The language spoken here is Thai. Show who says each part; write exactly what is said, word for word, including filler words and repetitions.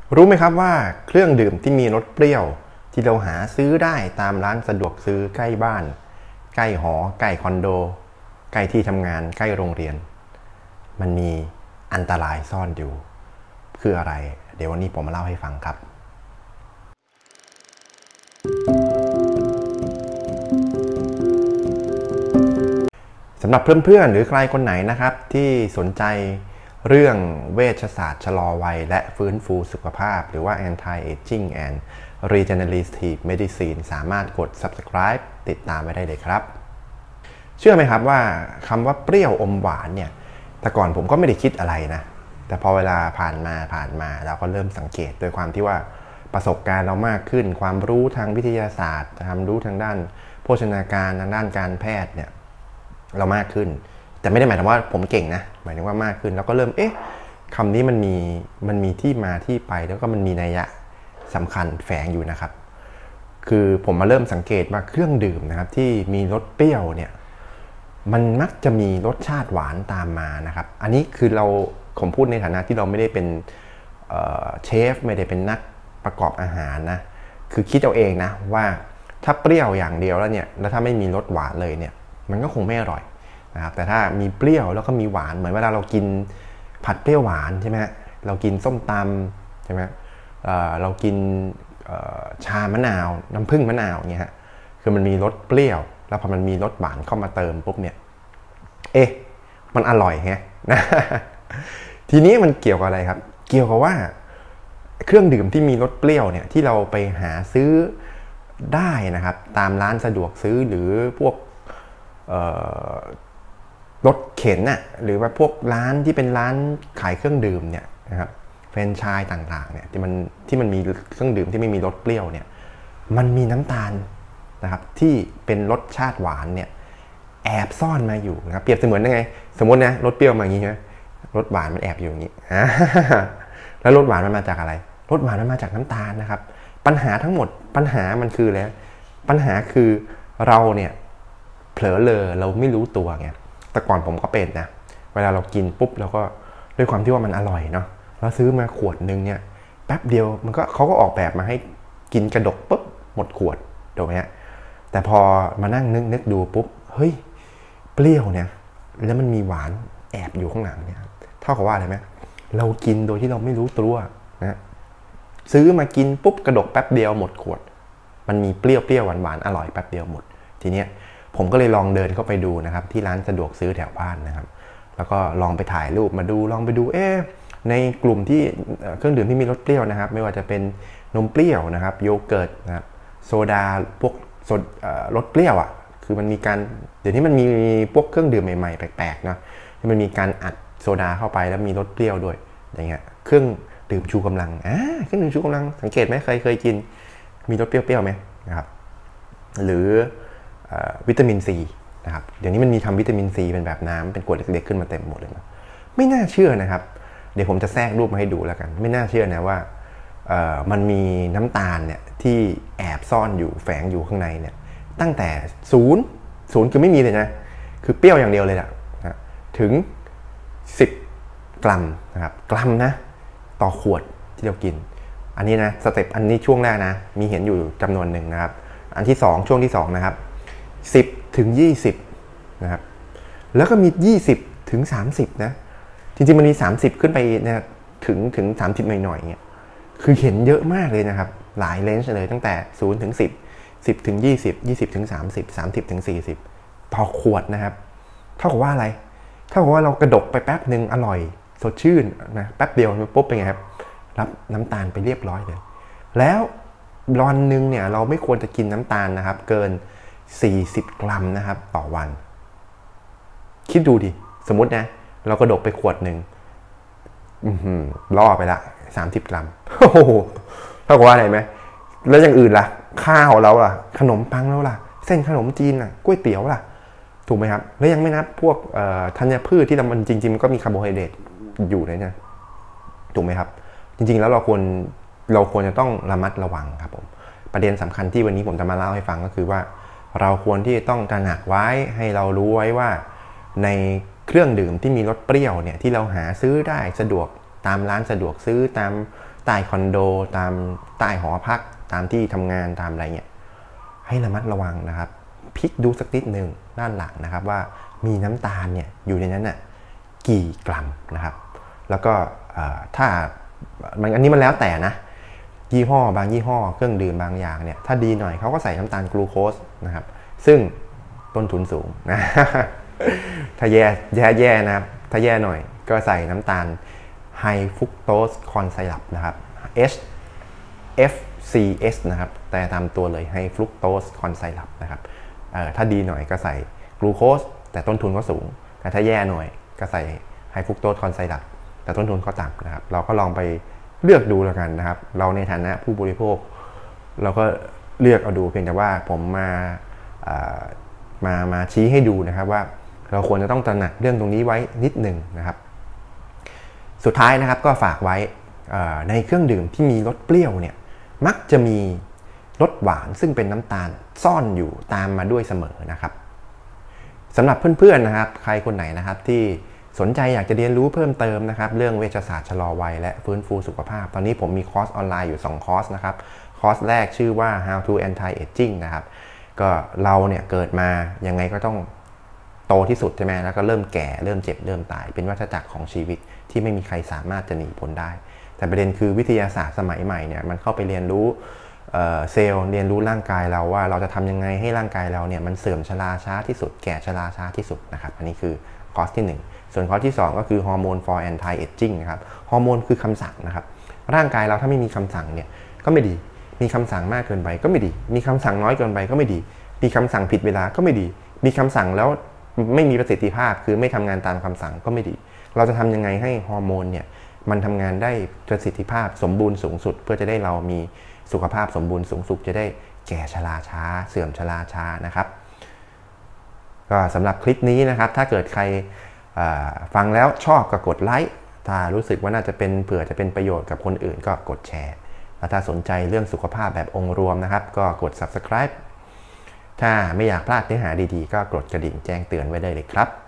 Speaker 1: รู้ไหมครับว่าเครื่องดื่มที่มีรสเปรี้ยวที่เราหาซื้อได้ตามร้านสะดวกซื้อใกล้บ้านใกล้หอใกล้คอนโดใกล้ที่ทำงานใกล้โรงเรียนมันมีอันตรายซ่อนอยู่คืออะไรเดี๋ยววันนี้ผมมาเล่าให้ฟังครับสำหรับเพื่อนๆหรือใครคนไหนนะครับที่สนใจเรื่องเวชศาสตร์ชะลอวัยและฟื้นฟูสุขภาพหรือว่า Anti Aging and Regenerative Medicine สามารถกด Subscribe ติดตามไว้ได้เลยครับเชื่อไหมครับว่าคำว่าเปรี้ยวอมหวานเนี่ยแต่ก่อนผมก็ไม่ได้คิดอะไรนะแต่พอเวลาผ่านมาผ่านมาเราก็เริ่มสังเกตโดยความที่ว่าประสบการณ์เรามากขึ้นความรู้ทางวิทยาศาสตร์ความรู้ทางด้านโภชนาการทางด้านการแพทย์เนี่ยเรามากขึ้นแต่ไม่ได้หมายถึงว่าผมเก่งนะหมายถึงว่ามากขึ้นแล้วก็เริ่มเอ๊ะคำนี้มันมีมันมีที่มาที่ไปแล้วก็มันมีนัยยะสำคัญแฝงอยู่นะครับคือผมมาเริ่มสังเกตว่าเครื่องดื่มนะครับที่มีรสเปรี้ยวเนี่ยมันมักจะมีรสชาติหวานตามมานะครับอันนี้คือเราผมพูดในฐานะที่เราไม่ได้เป็นเชฟไม่ได้เป็นนักประกอบอาหารนะคือคิดเอาเองนะว่าถ้าเปรี้ยวอย่างเดียวแล้วเนี่ยแล้วถ้าไม่มีรสหวานเลยเนี่ยมันก็คงไม่อร่อยนะครับแต่ถ้ามีเปรี้ยวแล้วก็มีหวานเหมือนเวลาเรากินผัดเปรี้ยวหวานใช่ไหมเรากินส้มตำใช่ไหม เอ่อ เรากินชามะนาวน้ำผึ้งมะนาวเนี่ยฮะคือมันมีรสเปรี้ยวแล้วพอมันมีรสหวานเข้ามาเติมปุ๊บเนี่ยเอ๊ะมันอร่อยไงนะทีนี้มันเกี่ยวกับอะไรครับเกี่ยวกับว่าเครื่องดื่มที่มีรสเปรี้ยวเนี่ยที่เราไปหาซื้อได้นะครับตามร้านสะดวกซื้อหรือพวกรถเข็นน่ะหรือว่าพวกร้านที่เป็นร้านขายเครื่องดื่มเนี่ยนะครับแฟรนไชส์ต่างๆเนี่ยที่มันที่มันมีเครื่องดื่มที่ไม่มีรสเปรี้ยวเนี่ยมันมีน้ำตาลนะครับที่เป็นรสชาติหวานเนี่ยแอบซ่อนมาอยู่นะครับเปรียบเสมือนยังไงสมมตินะรสเปรี้ยวมาอย่างนี้ใช่ไหมรสหวานมันแอบอยู่อย่างนี้แล้วรสหวานมันมาจากอะไรรสหวานมันมาจากน้ำตาลนะครับปัญหาทั้งหมดปัญหามันคืออะไรปัญหาคือเราเนี่ยเผลอเลอเราไม่รู้ตัวไงแต่ก่อนผมก็เป็นนะเวลาเรากินปุ๊บเราก็ด้วยความที่ว่ามันอร่อยเนาะเราซื้อมาขวดนึงเนี่ยแป๊บเดียวมันก็เขาก็ออกแบบมาให้กินกระดกปุ๊บหมดขวดถูกไหมฮะแต่พอมานั่งนึกนึกดูปุ๊บเฮ้ยเปรี้ยวเนี่ยแล้วมันมีหวานแอบอยู่ข้างหลังเนี่ยเท่ากับว่าอะไรไหมเรากินโดยที่เราไม่รู้ตัวนะซื้อมากินปุ๊บกระดกแป๊บเดียวหมดขวดมันมีเปรี้ยวเปรี้ยวหวานหวานอร่อยแป๊บเดียวหมดทีเนี้ยผมก็เลยลองเดินเข้าไปดูนะครับที่ร้านสะดวกซื้อแถวบ้านนะครับแล้วก็ลองไปถ่ายรูปมาดูลองไปดูเอ๊ะในกลุ่มที่เครื่องดื่มที่มีรสเปรี้ยวนะครับไม่ว่าจะเป็นนมเปรี้ยวนะครับโยเกิร์ตนะครับโซดาพวกรสเปรี้ยวอ่ะคือมันมีการเดี๋ยวนี้มันมีพวกเครื่องดื่มใหม่ๆแปลกๆนะที่มันมีการอัดโซดาเข้าไปแล้วมีรสเปรี้ยวด้วยอย่างเงี้ยเครื่องดื่มชูกำลังอ่าเครื่องดื่มชูกำลังสังเกตไหมเคยเคยกินมีรสเปรี้ยวๆไหมนะครับหรือวิตามินซีนะครับเดี๋ยวนี้มันมีทำวิตามินซีเป็นแบบน้ำเป็นขวดเล็กๆขึ้นมาเต็มหมดเลยนะไม่น่าเชื่อนะครับเดี๋ยวผมจะแทรกรูปมาให้ดูแล้วกันไม่น่าเชื่อนะว่ามันมีน้ำตาลเนี่ยที่แอบซ่อนอยู่แฝงอยู่ข้างในเนี่ยตั้งแต่ศูนย์ศูนย์คือไม่มีเลยนะคือเปรี้ยวอย่างเดียวเลยนะถึงสิบกรัมนะครับกรัมนะต่อขวดที่เรากินอันนี้นะสเต็ปอันนี้ช่วงแรกนะมีเห็นอยู่จำนวนหนึ่งนะครับอันที่สองช่วงที่สองนะครับสิบถึงยี่สิบนะครับแล้วก็มียี่สิบถึงสามสิบนะจริงๆมันมีสามสิบขึ้นไปนะถึงถึงสามสิบหน่อยๆเงี้ยคือเห็นเยอะมากเลยนะครับหลายเลนส์เลยตั้งแต่ศูนย์ถึงสิบ สิบถึงยี่สิบ ยี่สิบถึงสามสิบ สามสิบถึงสี่สิบต่อขวดนะครับเท่ากับว่าอะไรเท่ากับว่าเรากระดกไปแป๊บนึงอร่อยสดชื่นนะแป๊บเดียวปุ๊บเป็นไงครับรับน้ำตาลไปเรียบร้อยเลยแล้ววันนึงเนี่ยเราไม่ควรจะกินน้ำตาลนะครับเกินสี่สิบกรัมนะครับต่อวันคิดดูดิสมมตินะเรากระดกไปขวดหนึ่งล่อไปละสามสิบกรัมโอ้โหเท่ากับว่าอะไรไหมแล้วอย่างอื่นล่ะข้าวเราล่ะขนมปังเราล่ะเส้นขนมจีนล่ะก๋วยเตี๋ยวล่ะถูกไหมครับแล้วยังไม่นับพวกธัญพืชที่มันจริงๆมันก็มีคาร์โบไฮเดรตอยู่เลยนะถูกไหมครับจริงๆแล้วเราควรเราควรจะต้องระมัดระวังครับผมประเด็นสำคัญที่วันนี้ผมจะมาเล่าให้ฟังก็คือว่าเราควรที่จะต้องตระหนักไว้ให้เรารู้ไว้ว่าในเครื่องดื่มที่มีรสเปรี้ยวเนี่ยที่เราหาซื้อได้สะดวกตามร้านสะดวกซื้อตามใต้คอนโดตามใต้หอพักตามที่ทำงานตามอะไรเงี้ยให้ระมัดระวังนะครับพลิกดูสักนิดหนึ่งด้านหลังนะครับว่ามีน้ำตาลเนี่ยอยู่ในนั้นน่ะกี่กรัมนะครับแล้วก็ถ้ามันอันนี้มันแล้วแต่นะยี่ห้อบางยี่ห้อเครื่องดื่มบางอย่างเนี่ยถ้าดีหน่อยเขาก็ใส่น้ำตาลกลูโคสนะครับซึ่งต้นทุนสูงนะ ถ้าแย่แย่แย่นะครับถ้าแย่หน่อยก็ใส่น้ำตาลไฮฟรุกโตสคอนไซรัปนะครับ H F C S นะครับแต่ตามตัวเลยไฮฟรุกโตสคอนไซรัปนะครับถ้าดีหน่อยก็ใส่กลูโคสแต่ต้นทุนก็สูงแต่ถ้าแย่หน่อยก็ใส่ไฮฟรุกโตสคอนไซรัปแต่ต้นทุนก็ต่ำนะครับเราก็ลองไปเลือกดูแล้วกันนะครับเราในฐานะผู้บริโภคเราก็เลือกเอาดูเพียงแต่ว่าผมมามามาชี้ให้ดูนะครับว่าเราควรจะต้องตระหนักเรื่องตรงนี้ไว้นิดหนึ่งนะครับสุดท้ายนะครับก็ฝากไว้ในเครื่องดื่มที่มีรสเปรี้ยวเนี่ยมักจะมีรสหวานซึ่งเป็นน้ำตาลซ่อนอยู่ตามมาด้วยเสมอนะครับสำหรับเพื่อนๆนะครับใครคนไหนนะครับที่สนใจอยากจะเรียนรู้เพิ่มเติมนะครับเรื่องเวชศาสตร์ชะลอวัยและฟื้นฟูสุขภาพตอนนี้ผมมีคอร์สออนไลน์อยู่สองคอร์สนะครับคอร์สแรกชื่อว่า how to anti aging นะครับก็เราเนี่ยเกิดมายังไงก็ต้องโตที่สุดใช่ไหมแล้วก็เริ่มแก่เริ่มเจ็บเริ่มตายเป็นวัฏจักรของชีวิตที่ไม่มีใครสามารถจะหนีพ้นได้แต่ประเด็นคือวิทยาศาสตร์สมัยใหม่เนี่ยมันเข้าไปเรียนรู้เซลล์เรียนรู้ร่างกายเราว่าเราจะทำยังไงให้ร่างกายเราเนี่ยมันเสื่อมชราช้าที่สุดแก่ชราช้าที่สุดนะครับอันนี้คือคอร์สที่หนึ่งส่วนคอร์สที่สองก็คือฮอร์โมน for anti aging นะครับฮอร์โมนคือคำสั่งนะครับร่างกายเราถ้าไม่มีคำสั่งเนี่ยก็ไม่ดีมีคำสั่งมากเกินไปก็ไม่ดีมีคำสั่งน้อยเกินไปก็ไม่ดีมีคำสั่งผิดเวลาก็ไม่ดีมีคำสั่งแล้วไม่มีประสิทธิภาพคือไม่ทำงานตามคำสั่งก็ไม่ดีเราจะทำยังไงให้ฮอร์โมนเนี่ยมันทำงานได้ประสิทธิภาพสมบูรณ์สูงสุดเพื่อจะได้เรามีสุขภาพสมบูรณ์สูงสุดจะได้แก่ชราช้าเสื่อมชราช้านะครับก็สำหรับคลิปนี้นะครับถ้าเกิดใครฟังแล้วชอบก็กดไลค์ถ้ารู้สึกว่าน่าจะเป็นเผื่อจะเป็นประโยชน์กับคนอื่นก็กดแชร์แล้วถ้าสนใจเรื่องสุขภาพแบบองค์รวมนะครับก็กด ซับสไครบ์ ถ้าไม่อยากพลาดเนื้อหาดีๆก็กดกระดิ่งแจ้งเตือนไว้ได้เลยครับ